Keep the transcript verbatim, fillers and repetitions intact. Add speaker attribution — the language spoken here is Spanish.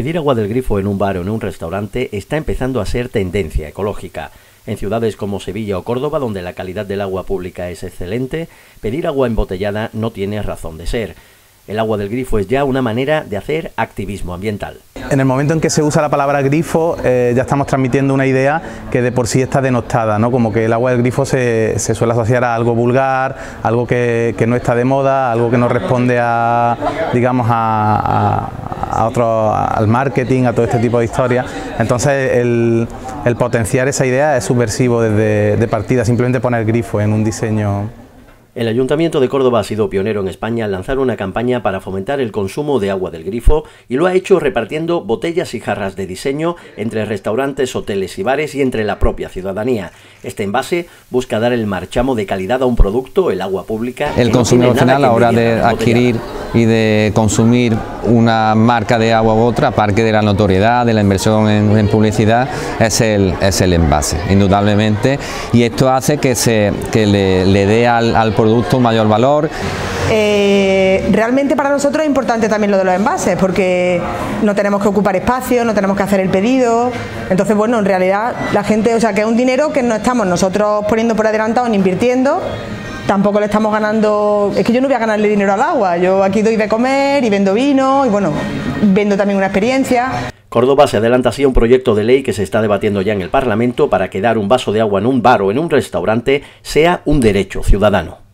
Speaker 1: Pedir agua del grifo en un bar o en un restaurante está empezando a ser tendencia ecológica. En ciudades como Sevilla o Córdoba, donde la calidad del agua pública es excelente, pedir agua embotellada no tiene razón de ser. El agua del grifo es ya una manera de hacer activismo ambiental.
Speaker 2: En el momento en que se usa la palabra grifo, eh, ya estamos transmitiendo una idea que de por sí está denostada, ¿no? Como que el agua del grifo se, se suele asociar a algo vulgar, algo que, que no está de moda, algo que no responde a, digamos, a, a, a otro, al marketing, a todo este tipo de historias. Entonces el, el potenciar esa idea es subversivo desde de partida, simplemente poner grifo en un diseño.
Speaker 1: El Ayuntamiento de Córdoba ha sido pionero en España al lanzar una campaña para fomentar el consumo de agua del grifo y lo ha hecho repartiendo botellas y jarras de diseño entre restaurantes, hoteles y bares y entre la propia ciudadanía. Este envase busca dar el marchamo de calidad a un producto, el agua pública.
Speaker 3: El consumidor final a la hora de adquirir y de consumir una marca de agua u otra, aparte de la notoriedad, de la inversión en, en publicidad, es el, es el envase, indudablemente, y esto hace que, se, que le, le dé al, al producto un mayor valor.
Speaker 4: Eh, realmente para nosotros es importante también lo de los envases, porque no tenemos que ocupar espacio, no tenemos que hacer el pedido, entonces bueno, en realidad la gente, o sea que es un dinero que no estamos nosotros poniendo por adelantado ni invirtiendo. Tampoco le estamos ganando, es que yo no voy a ganarle dinero al agua, yo aquí doy de comer y vendo vino y bueno, vendo también una experiencia.
Speaker 1: Córdoba se adelanta así a un proyecto de ley que se está debatiendo ya en el Parlamento para que dar un vaso de agua en un bar o en un restaurante sea un derecho ciudadano.